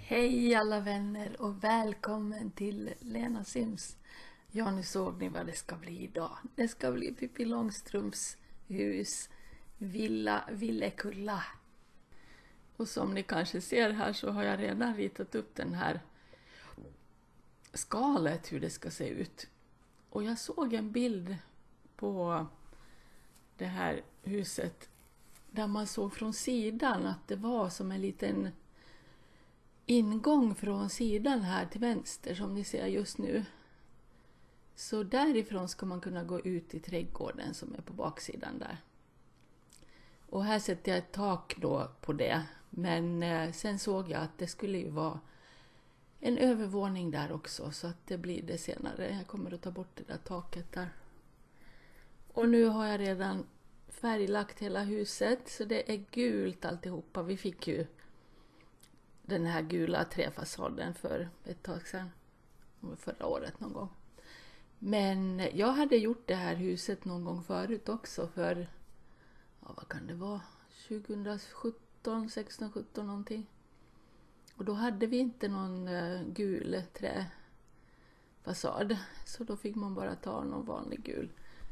Hej alla vänner och välkommen till Lena Sims. Ja, nu såg ni vad det ska bli idag. Det ska bli Pippi Långstrumps hus, Villa Villekulla. Och som ni kanske ser här så har jag redan ritat upp den här skalet, hur det ska se ut. Och jag såg en bild på det här huset där man såg från sidan att det var som en liten ingång från sidan här till vänster som ni ser just nu. Så därifrån ska man kunna gå ut i trädgården som är på baksidan där. Och här sätter jag ett tak då på det. Men sen såg jag att det skulle ju vara en övervåning där också, så att det blir det senare. Jag kommer att ta bort det där taket där. Och nu har jag redan färglagt hela huset, så det är gult alltihopa. Vi fick ju den här gula träfasaden för ett tag sedan, förra året någon gång. Men jag hade gjort det här huset någon gång förut också för, ja, vad kan det vara, 2017, 16, 17 någonting. Och då hade vi inte någon gul träfasad, så då fick man bara ta någon vanlig gul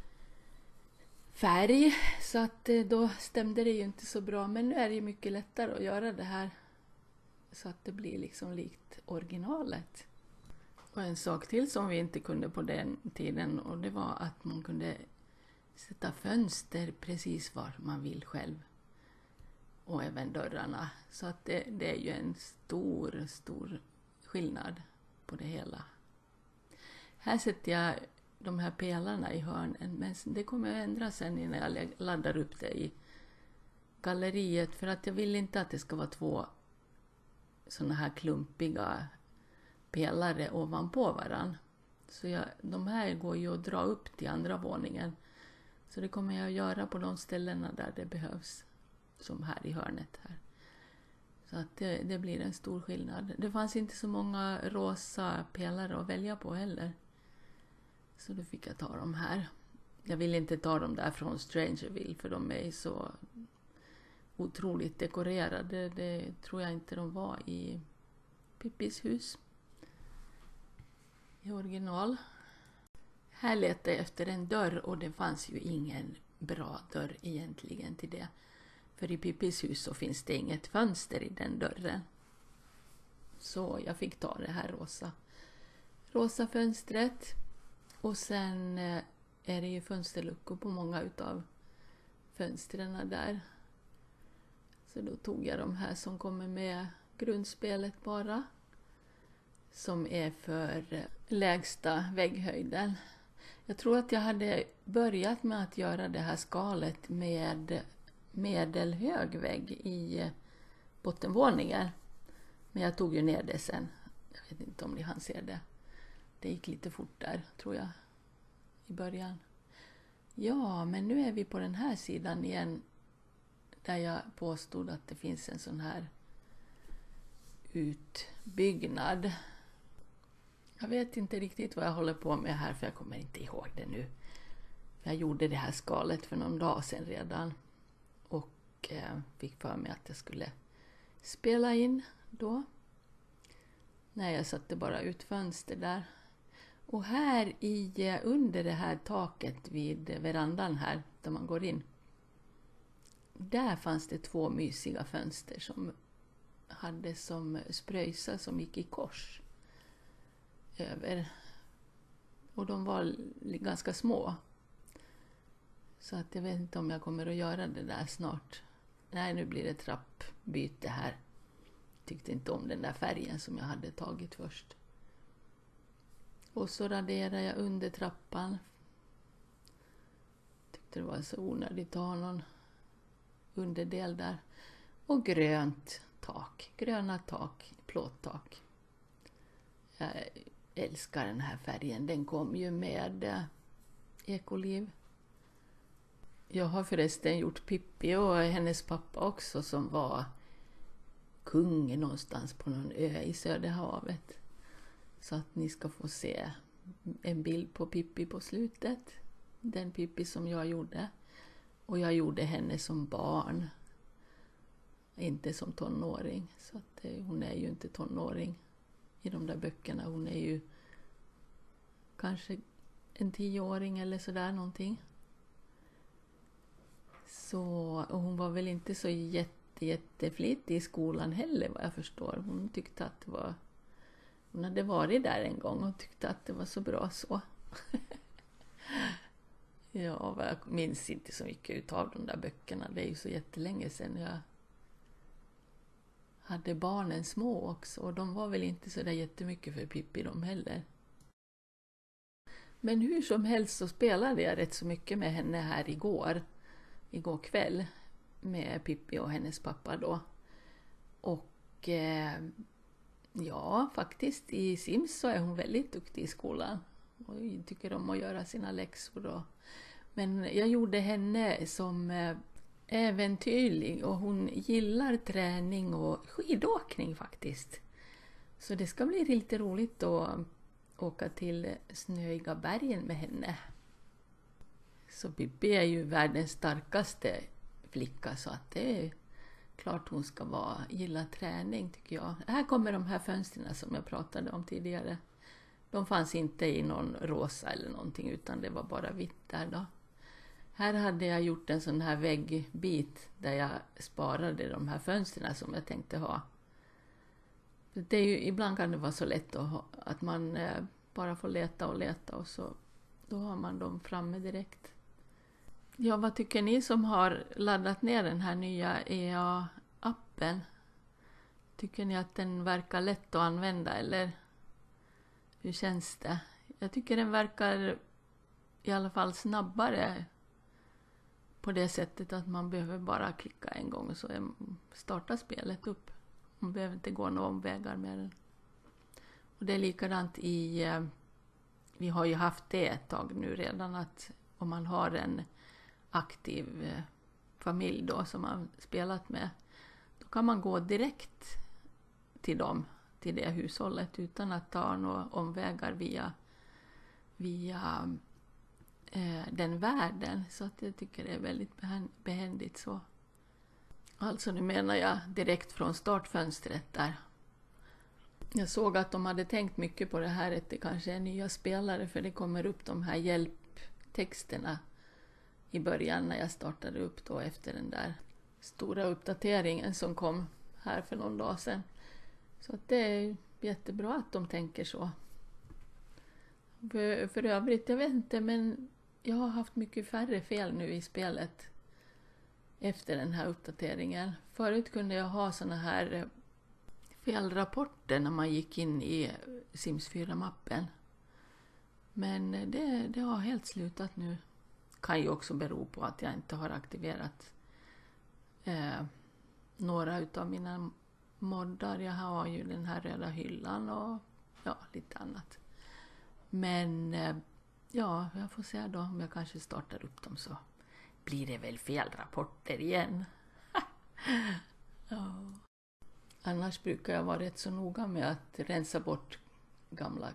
färg, så att då stämde det ju inte så bra. Men nu är det ju mycket lättare att göra det här så att det blir liksom likt originalet. Och en sak till som vi inte kunde på den tiden, och det var att man kunde sätta fönster precis var man vill själv. Och även dörrarna. Så att det är ju en stor skillnad på det hela. Här sätter jag de här pelarna i hörnen, men det kommer att ändra sen när jag laddar upp det i galleriet. För att jag vill inte att det ska vara två såna här klumpiga pelare ovanpå varann. Så de här går ju att dra upp till andra våningen. Så det kommer jag att göra på de ställena där det behövs. Som här i hörnet här. Så att det blir en stor skillnad. Det fanns inte så många rosa pelare att välja på heller. Så då fick jag ta de här. Jag vill inte ta dem där från Strangerville, för de är så otroligt dekorerade. Det tror jag inte de var i Pippis hus i original. Här letade jag efter en dörr, och det fanns ju ingen bra dörr egentligen till det. För i Pippis hus så finns det inget fönster i den dörren. Så jag fick ta det här rosa fönstret. Och sen är det ju fönsterluckor på många utav fönstren där. Så då tog jag de här som kommer med grundspelet bara. Som är för lägsta vägghöjden. Jag tror att jag hade börjat med att göra det här skalet med medelhög vägg i bottenvåningen. Men jag tog ju ner det sen. Jag vet inte om ni hann se det. Det gick lite fort där, tror jag, i början. Ja, men nu är vi på den här sidan igen. Där jag påstod att det finns en sån här utbyggnad. Jag vet inte riktigt vad jag håller på med här, för jag kommer inte ihåg det nu. Jag gjorde det här skalet för någon dag sedan redan. Och fick för mig att jag skulle spela in då. När jag satte bara ut fönster där. Och här under det här taket vid verandan här, där man går in. Där fanns det 2 mysiga fönster som hade som spröjsa som gick i kors över. Och de var ganska små. Så att jag vet inte om jag kommer att göra det där snart. Nej, nu blir det trappbyte här. Tyckte inte om den där färgen som jag hade tagit först. Och så raderar jag under trappan. Tyckte det var så onödigt att ha någon underdel där. Och grönt tak. Gröna tak, plåttak. Jag älskar den här färgen. Den kom ju med Ekoliv. Jag har förresten gjort Pippi och hennes pappa också, som var kung någonstans på någon ö i Söderhavet. Så att ni ska få se en bild på Pippi på slutet. Den Pippi som jag gjorde. Och jag gjorde henne som barn. inte som tonåring. Så att, hon är ju inte tonåring i de där böckerna. Hon är ju kanske en 10-åring eller sådär någonting. Så, och hon var väl inte så jätteflitig i skolan heller vad jag förstår. Hon tyckte att det var... Hon hade varit där en gång och tyckte att det var så bra så. Ja, jag minns inte så mycket utav de där böckerna. Det är ju så jättelänge sedan jag hade barnen små också. Och de var väl inte så där jättemycket för Pippi de heller. Men hur som helst så spelade jag rätt så mycket med henne här igår kväll. Med Pippi och hennes pappa då. Och ja, faktiskt i Sims så är hon väldigt duktig i skolan. Och tycker om att göra sina läxor då. Men jag gjorde henne som äventyrlig och hon gillar träning och skidåkning faktiskt. Så det ska bli lite roligt att åka till snöiga bergen med henne. Så Pippi är ju världens starkaste flicka så att det är klart hon ska gilla träning tycker jag. Här kommer de här fönstren som jag pratade om tidigare. De fanns inte i någon rosa eller någonting utan det var bara vitt där då. Här hade jag gjort en sån här väggbit där jag sparade de här fönstren som jag tänkte ha. Det är ju, ibland kan det vara så lätt att man bara får leta och så då har man dem framme direkt. Ja, vad tycker ni som har laddat ner den här nya EA-appen? Tycker ni att den verkar lätt att använda eller hur känns det? Jag tycker den verkar i alla fall snabbare på det sättet att man behöver bara klicka en gång och så startar spelet upp. Man behöver inte gå några omvägar med den. Och det är likadant vi har ju haft det ett tag nu redan att om man har en aktiv familj då som man spelat med då kan man gå direkt till dem, till det hushållet utan att ta några omvägar via den världen. Så att jag tycker det är väldigt behändigt så. Alltså nu menar jag direkt från startfönstret där. Jag såg att de hade tänkt mycket på det här att det kanske är nya spelare för det kommer upp de här hjälptexterna i början när jag startade upp då efter den där stora uppdateringen som kom här för någon dag sedan. Så att det är jättebra att de tänker så. För övrigt, jag vet inte, men jag har haft mycket färre fel nu i spelet efter den här uppdateringen. Förut kunde jag ha såna här felrapporter när man gick in i Sims 4-mappen. Men det har helt slutat nu. Kan ju också bero på att jag inte har aktiverat några utav mina moddar. Jag har ju den här röda hyllan och ja, lite annat. Men ja, jag får se då om jag kanske startar upp dem så blir det väl felrapporter igen. Ja. Annars brukar jag vara rätt så noga med att rensa bort gamla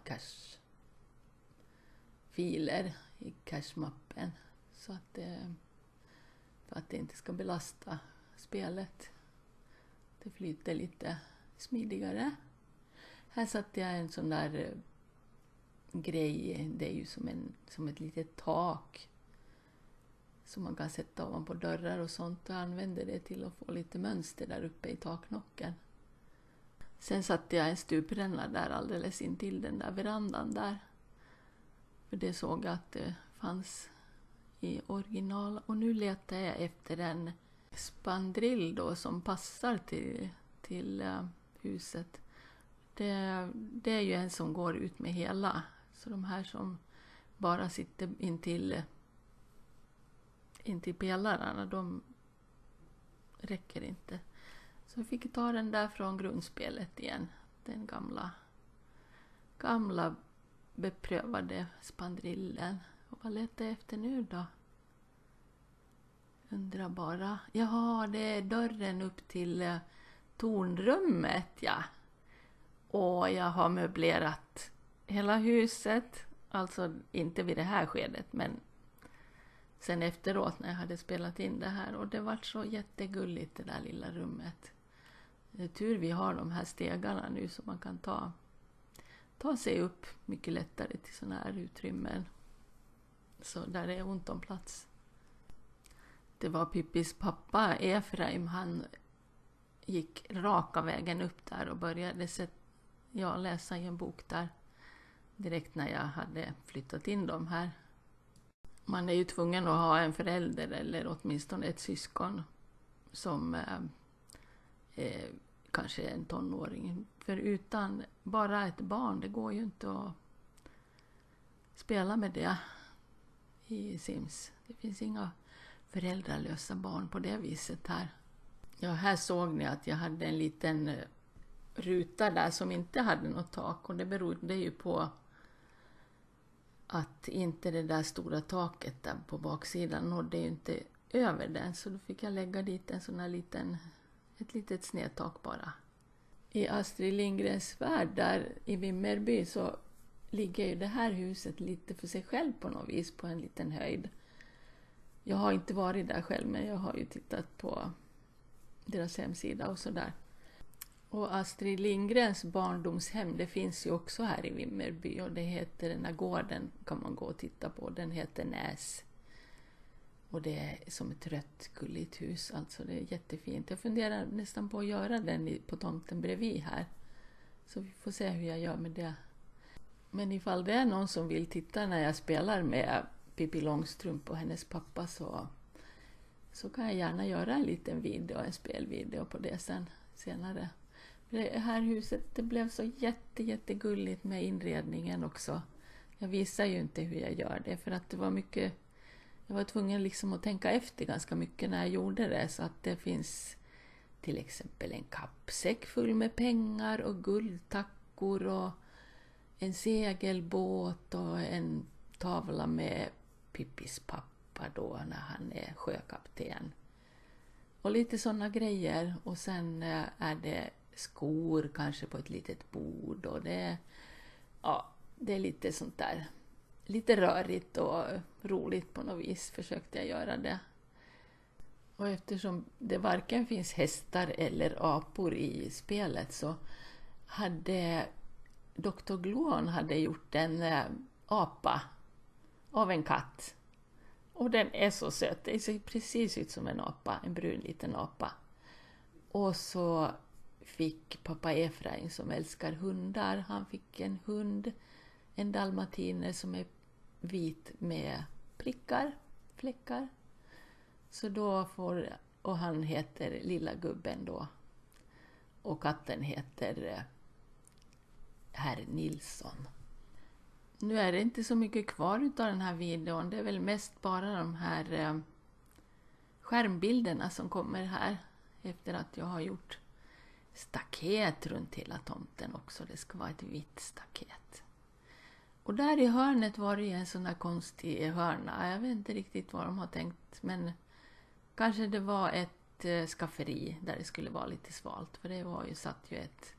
cache-filer i cache-mappen. Så att för att det inte ska belasta spelet. Det flyter lite smidigare. Här satte jag en sån där grej. Det är ju som ett litet tak. Som man kan sätta ovanpå dörrar och sånt. Och använder det till att få lite mönster där uppe i taknocken. Sen satte jag en stupränna där alldeles intill den där verandan där. För det såg jag att det fanns i original. Och nu letar jag efter en spandrill då som passar till huset. Det är ju en som går ut med hela. Så de här som bara sitter intill pelarna, de räcker inte. Så jag fick ta den där från grundspelet igen. Den gamla beprövade spandrillen. Och vad letar jag efter nu då? Undrar bara. Jaha, det är dörren upp till tornrummet, ja. Och jag har möblerat hela huset. Alltså inte vid det här skedet, men sen efteråt när jag hade spelat in det här. Och det var så jättegulligt det där lilla rummet. Det är tur vi har de här stegarna nu så man kan ta sig upp mycket lättare till sådana här utrymmen. Så där är ont om plats. Det var Pippis pappa Efraim, han gick raka vägen upp där och började läsa i en bok där direkt när jag hade flyttat in dem här. Man är ju tvungen att ha en förälder eller åtminstone ett syskon som kanske är en tonåring. För utan bara ett barn, det går ju inte att spela med det i Sims. Det finns inga föräldralösa barn på det viset här. Ja, här såg ni att jag hade en liten ruta där som inte hade något tak. Och det berodde ju på att inte det där stora taket där på baksidan nådde ju inte över den. Så då fick jag lägga dit en sån här ett litet snedtak bara. I Astrid Lindgrens värld där i Vimmerby så ligger ju det här huset lite för sig själv på något vis på en liten höjd. Jag har inte varit där själv men jag har ju tittat på deras hemsida och sådär. Och Astrid Lindgrens barndomshem, det finns ju också här i Vimmerby och det heter, den här gården kan man gå och titta på, den heter Näs. Och det är som ett rött gulligt hus, alltså det är jättefint. Jag funderar nästan på att göra den på tomten bredvid här. Så vi får se hur jag gör med det. Men ifall det är någon som vill titta när jag spelar med Pippi Långstrump och hennes pappa så kan jag gärna göra en liten video, en spelvideo på det senare. Det här huset, det blev så jättegulligt med inredningen också. Jag visar ju inte hur jag gör det för att det var mycket, jag var tvungen liksom att tänka efter ganska mycket när jag gjorde det. Så att det finns till exempel en kappsäck full med pengar och guldtackor och en segelbåt och en tavla med Pippis pappa då när han är sjökapten. Och lite sådana grejer. Och sen är det skor kanske på ett litet bord och det är lite sånt där. Lite rörigt och roligt på något vis försökte jag göra det. Och eftersom det varken finns hästar eller apor i spelet så hade Dr. Glon gjort en apa av en katt. Och den är så söt. Det ser precis ut som en apa, en brun liten apa. Och så fick pappa Efraim som älskar hundar, han fick en hund, en dalmatiner som är vit med prickar, fläckar. Så då och han heter Lilla Gubben då. Och katten heter Herr Nilsson. Nu är det inte så mycket kvar av den här videon. Det är väl mest bara de här skärmbilderna som kommer här. Efter att jag har gjort staket runt hela tomten också. Det ska vara ett vitt staket. Och där i hörnet var det en sån där konstig hörna. Jag vet inte riktigt vad de har tänkt. Men kanske det var ett skafferi där det skulle vara lite svalt. För det var ju satt ju ett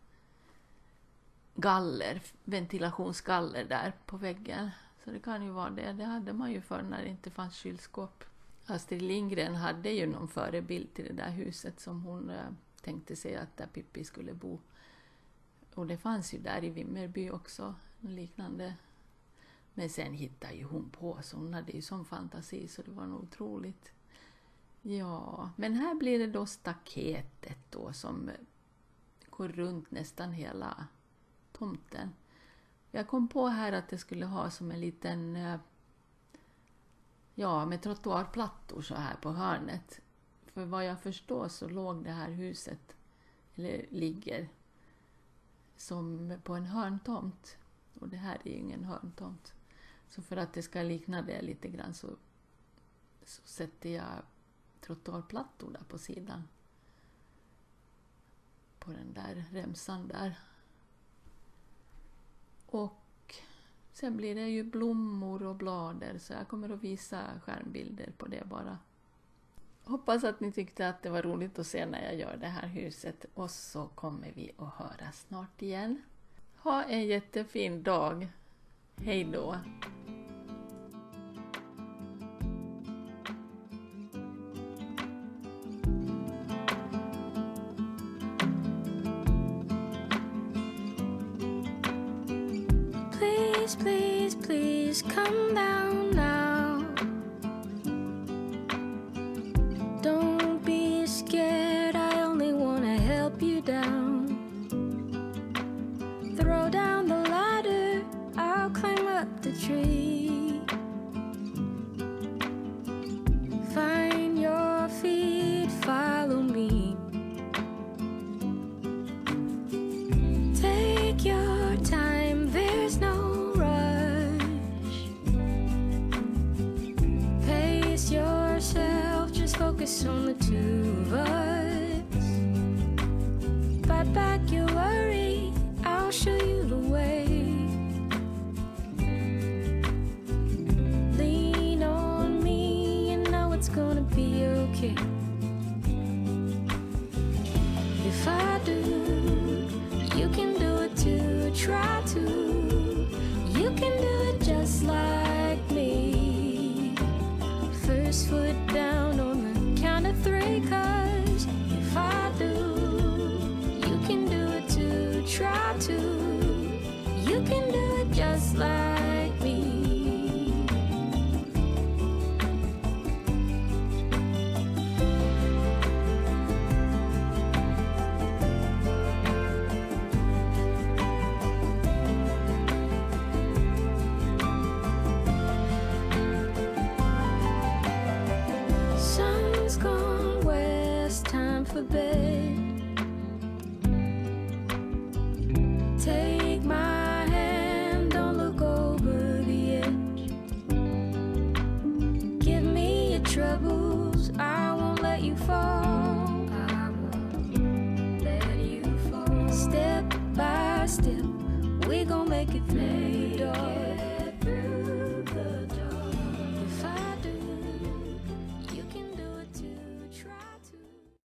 ventilationsgaller där på väggen. Så det kan ju vara det. Det hade man ju för när det inte fanns kylskåp. Astrid Lindgren hade ju någon förebild till det där huset som hon tänkte sig att där Pippi skulle bo. Och det fanns ju där i Vimmerby också, liknande. Men sen hittade ju hon på, så hon hade ju sån fantasi så det var nog otroligt. Ja, men här blir det då staketet då som går runt nästan hela tomten. Jag kom på här att det skulle ha som en liten, med trottoarplattor så här på hörnet. För vad jag förstår så låg det här huset, eller ligger, som på en hörntomt. Och det här är ju ingen hörntomt. Så för att det ska likna det lite grann så sätter jag trottoarplattor där på sidan. På den där remsan där. Och sen blir det ju blommor och blader så jag kommer att visa skärmbilder på det bara. Hoppas att ni tyckte att det var roligt att se när jag gör det här huset och så kommer vi att höra snart igen. Ha en jättefin dag. Hej då! Please, please, please come down now. Don't be scared, I only wanna help you down. Throw down the ladder, I'll climb up the tree. Find your feet, follow me. Take your time, there's no rush. Pace yourself, just focus on the two of us. Fight back your worry, I'll show you the way. Lean on me, you know it's gonna be okay. If I do, you can do it too. Try to, you can do it just like me. First foot down on the count of three, 'cause if I do, you can do it too. Try to, you can do it just like me. Sun's gone west, time for bed. Take my hand, don't look over the edge. Give me your troubles, I won't let you fall. I won't let you fall. Step by step, we gon' make it through the door.